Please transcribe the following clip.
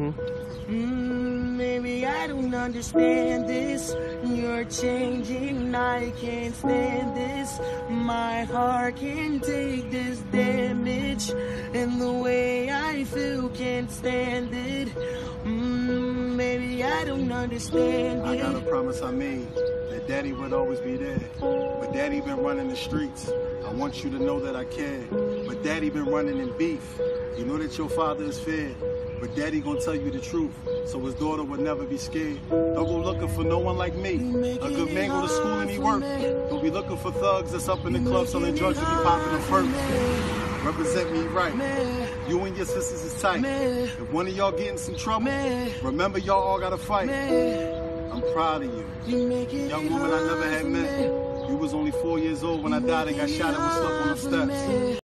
Maybe I don't understand this. You're changing, I can't stand this. My heart can't take this damage, and the way I feel can't stand it. Maybe I don't understand it. I got a promise I made that Daddy would always be there. But Daddy been running the streets. I want you to know that I care. But Daddy been running in beef. You know that your father is fair. But Daddy gonna tell you the truth, so his daughter would never be scared. Don't go looking for no one like me. A good man go to school and he work. Don't be looking for thugs that's up in the club selling drugs and be popping them perks. Represent me right. You and your sisters is tight. If one of y'all get in some trouble, remember y'all all gotta fight. I'm proud of you. Young woman I never had met. You was only 4 years old when I died and got shot and was stuck on the steps.